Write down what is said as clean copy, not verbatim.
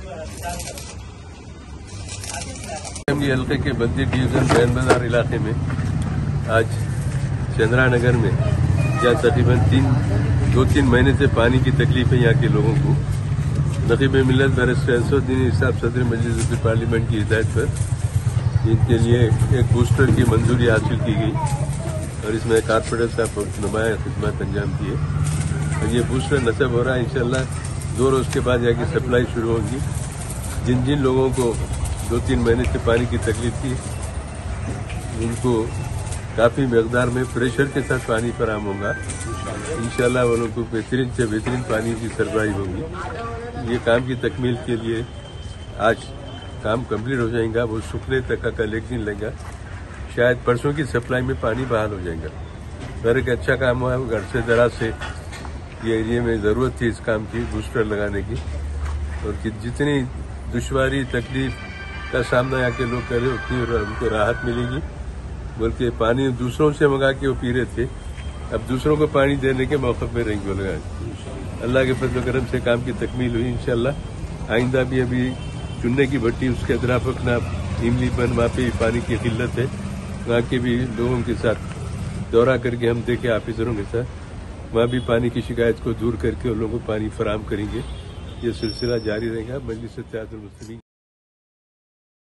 हल्के के Baddi division ban बाजार इलाके में आज चंद्रा नगर में जहाँ तकरीबन 2-3 महीने से पानी की तकलीफ है यहाँ के लोगों को, नकीब मिल्लत बैरिस्टर असदुद्दीन इसाब सदर मजलिस पार्लियामेंट की हिदायत पर इनके लिए एक बूस्टर की मंजूरी हासिल की गई और इसमें कारपोरेटर साहब नुमाया खिदमत अंजाम किए और ये बूस्टर नस्ब हो रहा है। इंशाल्लाह 2 रोज के बाद जाके सप्लाई शुरू होगी। जिन जिन लोगों को 2-3 महीने से पानी की तकलीफ थी उनको काफ़ी मकदार में प्रेशर के साथ पानी फराहम होगा। इंशाल्लाह वो लोगों को बेहतरीन से बेहतरीन पानी की सरबराही होगी। ये काम की तकमील के लिए आज काम कंप्लीट हो जाएगा। वो सूखने तक का कल 1 दिन लगेगा, शायद परसों की सप्लाई में पानी बहाल हो जाएगा। घर एक अच्छा काम हुआ है। घर से दराज से ये एरिया में ज़रूरत थी इस काम की, बूस्टर लगाने की, और कि जितनी दुश्वारी तकलीफ का सामना यहाँ के लोग कर रहे उतनी उनको राहत मिलेगी। बल्कि पानी दूसरों से मंगा के वो पी रहे थे, अब दूसरों को पानी देने के मौके पर रहेंगे वो लगा। अल्लाह के फजल करम से काम की तकमील हुई। इंशाल्लाह आइंदा भी अभी चुनने की भट्टी उसके अतराफ रखना, इमली बन वहाँ पे पानी की किल्लत है, वहाँ के भी लोगों के साथ दौरा करके हम देखे ऑफिसरों के साथ वहाँ भी पानी की शिकायत को दूर करके उन लोगों को पानी फराहम करेंगे। ये सिलसिला जारी रहेगा। मजलिस इत्तेहादुल मुस्लिमीन